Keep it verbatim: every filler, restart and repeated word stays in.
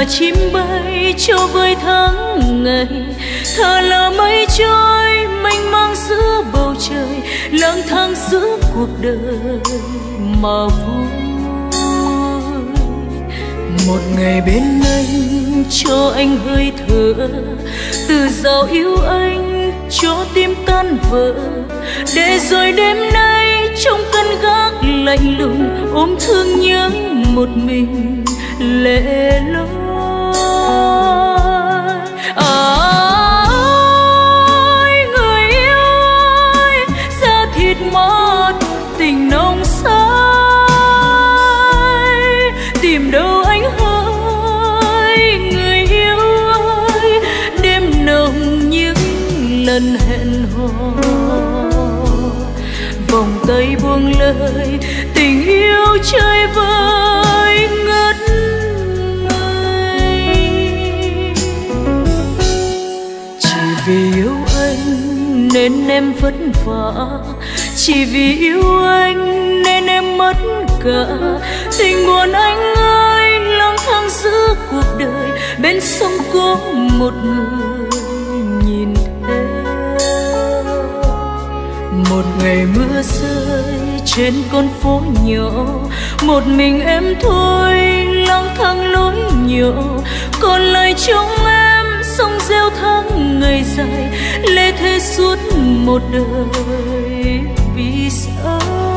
là chim bay cho vơi tháng ngày, thở là mây trôi mênh mang giữa bầu trời, lang thang giữa cuộc đời mà vui. Một ngày bên anh cho anh hơi thở, từ dạo yêu anh cho tim tan vỡ, để rồi đêm nay trong cơn gác lạnh lùng ôm thương nhớ một mình lệ loi. Ôi người yêu ơi, da thịt mót tình nồng say, tìm đâu anh hỡi người yêu ơi, đêm nồng những lần hẹn hò, vòng tay buông lời tình yêu chơi vơi ngất ngây. Chỉ vì yêu anh nên em vất vả, chỉ vì yêu anh nên em mất cả tình buồn. Anh ơi, lang thang giữa cuộc đời, bên sông có một người nhìn theo. Một ngày mưa rơi trên con phố nhỏ, một mình em thôi lang thang lối nhỏ, còn lại trong em sông reo tháng ngày dài, lê thế suốt một đời vì sao.